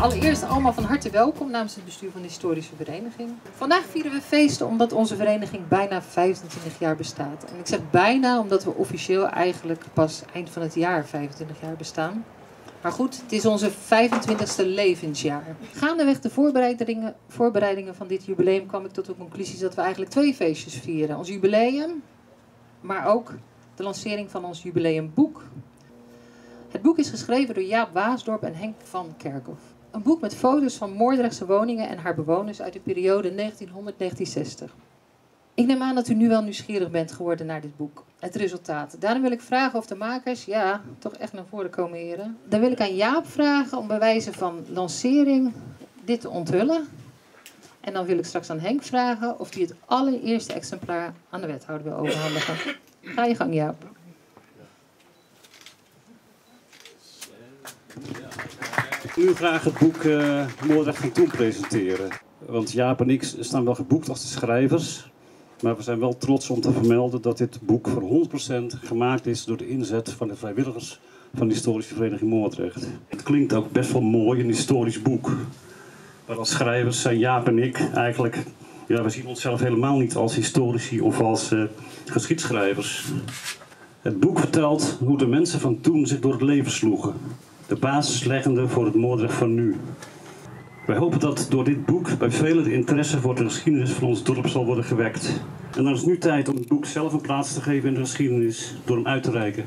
Allereerst allemaal van harte welkom namens het bestuur van de historische vereniging. Vandaag vieren we feesten omdat onze vereniging bijna 25 jaar bestaat. En ik zeg bijna omdat we officieel eigenlijk pas eind van het jaar 25 jaar bestaan. Maar goed, het is onze 25e levensjaar. Gaandeweg de voorbereidingen van dit jubileum kwam ik tot de conclusie dat we eigenlijk 2 feestjes vieren. Ons jubileum, maar ook de lancering van ons jubileumboek. Het boek is geschreven door Jaap Waasdorp en Henk van Kerkhoff. Een boek met foto's van Moordrechtse woningen en haar bewoners uit de periode 1900-1960. Ik neem aan dat u nu wel nieuwsgierig bent geworden naar dit boek. Het resultaat. Daarom wil ik vragen of de makers, ja, toch echt naar voren komen heren. Dan wil ik aan Jaap vragen om bij wijze van lancering dit te onthullen. En dan wil ik straks aan Henk vragen of hij het allereerste exemplaar aan de wethouder wil overhandigen. Ga je gang, Jaap. Ik wil u graag het boek Moordrecht van toen presenteren. Want Jaap en ik staan wel geboekt als de schrijvers. Maar we zijn wel trots om te vermelden dat dit boek voor 100% gemaakt is door de inzet van de vrijwilligers van de historische vereniging Moordrecht. Het klinkt ook best wel mooi, een historisch boek. Maar als schrijvers zijn Jaap en ik eigenlijk... Ja, we zien onszelf helemaal niet als historici of als geschiedschrijvers. Het boek vertelt hoe de mensen van toen zich door het leven sloegen. De basis leggende voor het Moordrecht van nu. Wij hopen dat door dit boek bij velen de interesse voor de geschiedenis van ons dorp zal worden gewekt. En dan is het nu tijd om het boek zelf een plaats te geven in de geschiedenis door hem uit te reiken.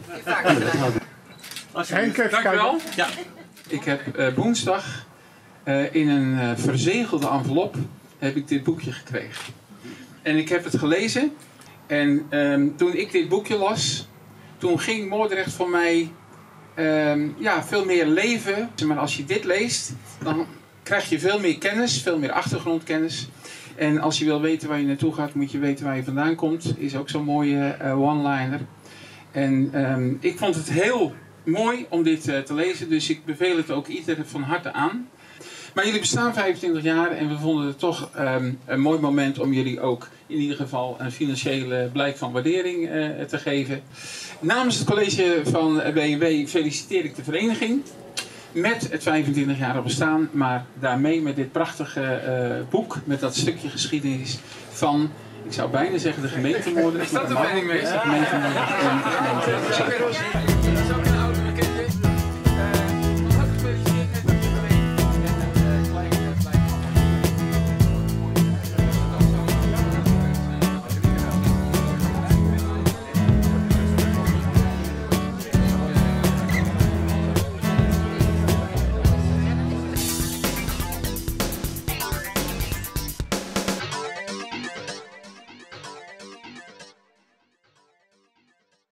Henk, dank u wel. Ja. Ik heb woensdag in een verzegelde envelop heb ik dit boekje gekregen. En ik heb het gelezen. En toen ik dit boekje las, toen ging Moordrecht voor mij veel meer leven. Maar als je dit leest, dan krijg je veel meer kennis, veel meer achtergrondkennis. En als je wil weten waar je naartoe gaat, moet je weten waar je vandaan komt. Is ook zo'n mooie one-liner. En ik vond het heel mooi om dit te lezen, dus ik beveel het ook iedereen van harte aan. Maar jullie bestaan 25 jaar en we vonden het toch een mooi moment om jullie ook in ieder geval een financiële blijk van waardering te geven. Namens het college van B&W feliciteer ik de vereniging met het 25-jarige bestaan, maar daarmee met dit prachtige boek, met dat stukje geschiedenis van, ik zou bijna zeggen de gemeente Moordrecht. Is dat de penningmeester? De gemeente Moordrecht en de gemeente Zuidoost.